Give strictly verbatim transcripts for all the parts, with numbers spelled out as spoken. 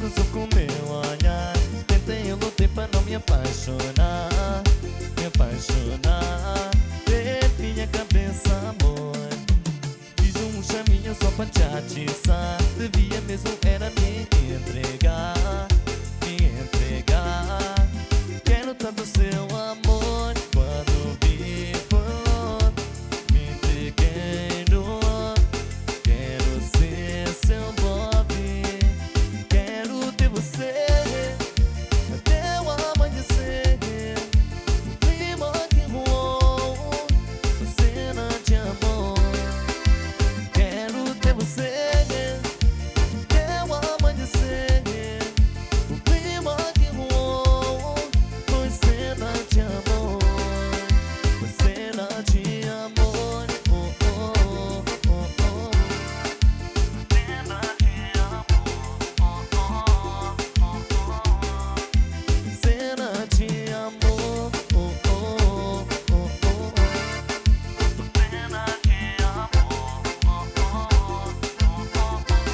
acusou com meu olhar. Tentei, eu lutei pra não me apaixonar, me apaixonar. Perdi minha cabeça, amor. Fiz um chaminho só pra te atiçar. Devia mesmo era me entregar, me entregar. Quero tanto seu amor. Quando vi foi, me entreguei no. Quero ser seu Bob. Quero ter você até o amanhecer. Clima que voou, cena de amor. Quero ter você até o amanhecer. O clima que voou foi cena de amor, foi cena de amor. Oh, oh, oh, oh, oh. Cena de amor. Oh, oh, oh, oh. Cena de amor. Oh, oh, oh, oh, oh. Cena de amor. Oh, oh, oh, oh, oh.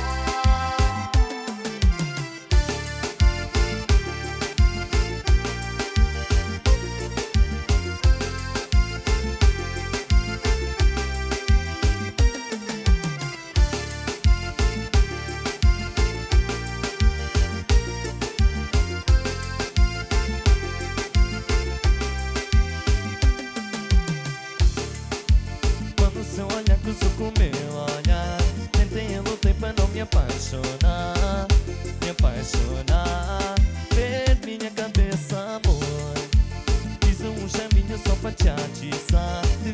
Quando seu olhar cruzou com meu olhar, tentei, eu lutei pra não me apaixonar, me apaixonar. Perdi minha cabeça, amor. Fiz um chaminho só pra te atiçar.